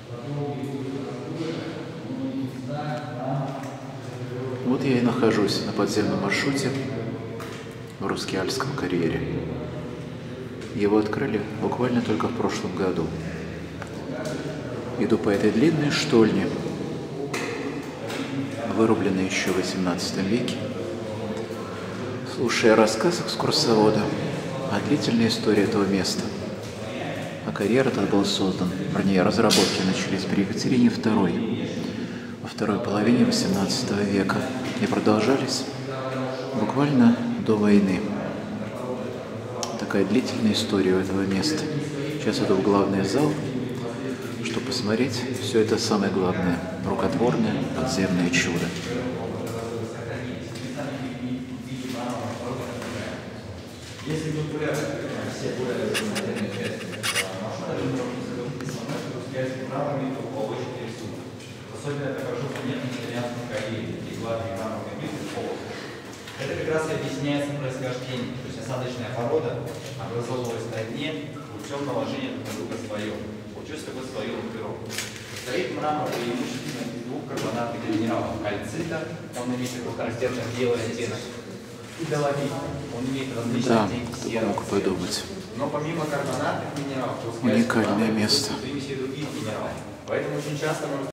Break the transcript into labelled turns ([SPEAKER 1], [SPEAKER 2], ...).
[SPEAKER 1] Вот я и нахожусь на подземном маршруте в Рускеальском карьере. Его открыли буквально только в прошлом году. Иду по этой длинной штольне, вырубленной еще в XVIII веке, слушая рассказ экскурсовода о длительной истории этого места. А карьер этот был создан, вернее, разработки начались при Екатерине II во второй половине XVIII века и продолжались буквально до войны. Такая длительная история у этого места. Сейчас иду в главный зал, чтобы посмотреть все это самое главное, рукотворное подземное чудо. Если
[SPEAKER 2] особенно это хорошо понятно в итальянском карьере, где гладкие мраморные плиты полосы. Это как раз и объясняется происхождение. То есть осадочная порода образовывалась на дне путем наложения друг на друга слоев. Получился такой слоевый пирог. Состоит мрамор преимущественно из двух карбонатных минералов. Кальцита, он имеет такой характерный белый оттенок, и доломит. Он имеет различные оттенки серого.
[SPEAKER 1] Мог подумать.
[SPEAKER 2] Но помимо карбонатных минералов,
[SPEAKER 1] уникальное место.
[SPEAKER 2] примеси других минералов. Поэтому очень часто можно